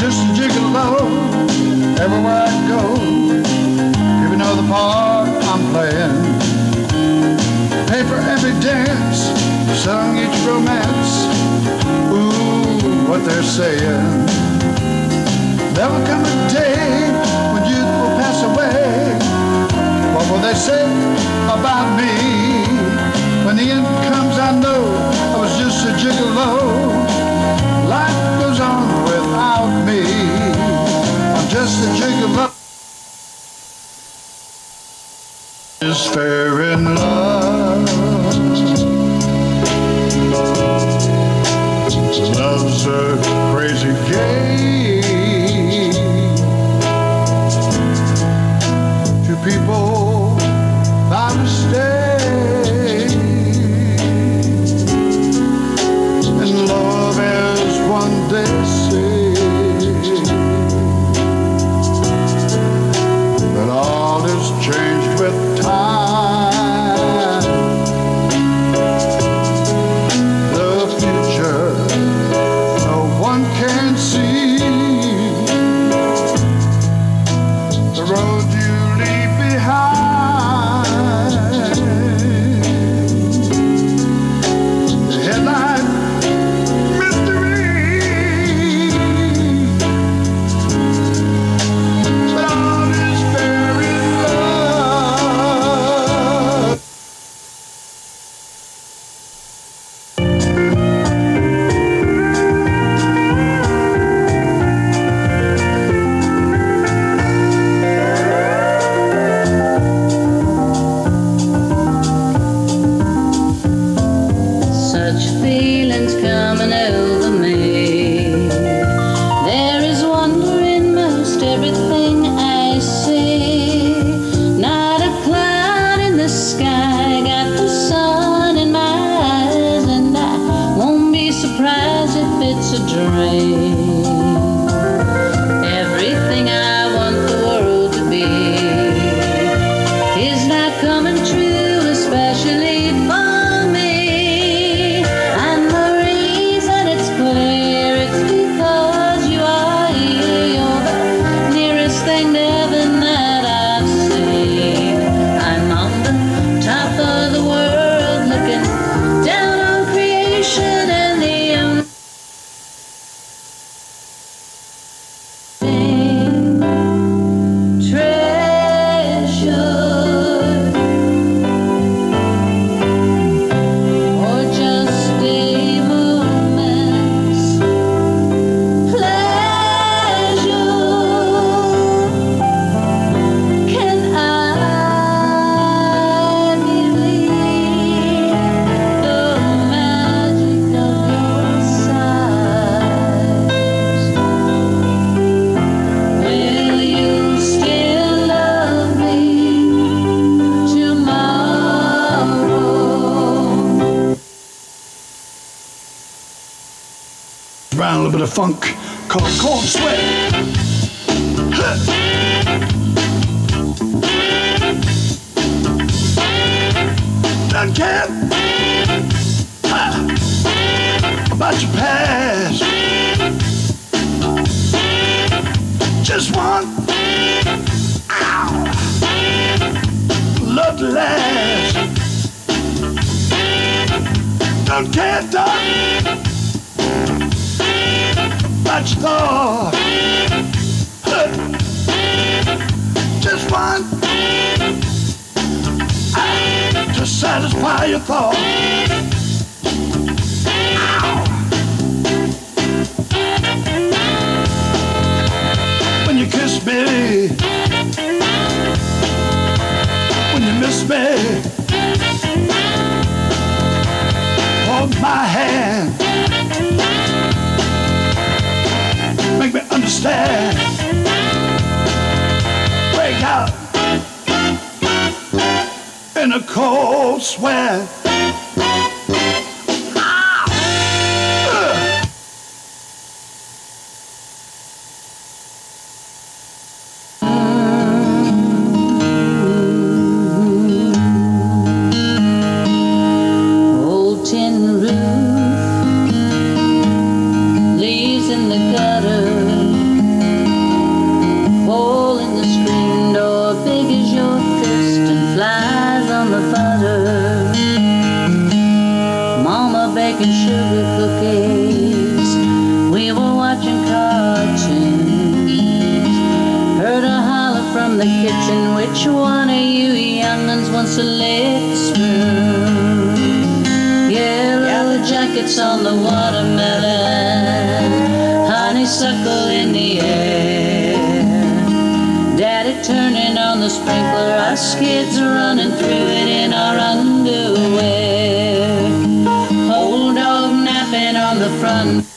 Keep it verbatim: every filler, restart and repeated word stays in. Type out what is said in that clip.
just a gigolo everywhere I go. If you know the part I'm playing, pay for every dance, sung each romance. Ooh, what they're saying. There will come a day when youth will pass away. What will they say about me? When the end comes, I know I was just a gigolo. Life goes on without me. I'm just a gigolo. Is fair in love. Love's a crazy game. Two people by mistake. And love is one they say. But all is changed with time. The future no one can see. The road you leave behind. The headline mystery. But all is fair in love. Such feelings coming over me. There is wonder in most everything I see. Not a cloud in the sky, got the sun in my eyes, and I won't be surprised if it's a dream. Everything I want the world to be is not coming true, especially for me. And the reason it's clear, it's because you are here. You're the nearest thing to heaven that I've seen. I'm on the top of the world, looking down on creation and the treasure, or just a moment's pleasure. Can I believe the magic of your sighs? Will you still love me tomorrow? Around a little bit of funk called Cold Sweat. Huh. Don't care huh, about your past. Just want ow, love to last. Don't care, dog, about your thought. Huh. Just want ah, to satisfy your thought. Ow. When you kiss me, when you miss me, hold my hand, make me understand, break out in a cold sweat. Ah! Ugh. Old tin roof, leaves in the gutter, cartoons. Heard a holler from the kitchen, which one of you young'uns wants to lick the spoon? Yellow jackets on the watermelon, honeysuckle in the air, Daddy turning on the sprinkler, us kids running through it in our underwear, old dog napping on the front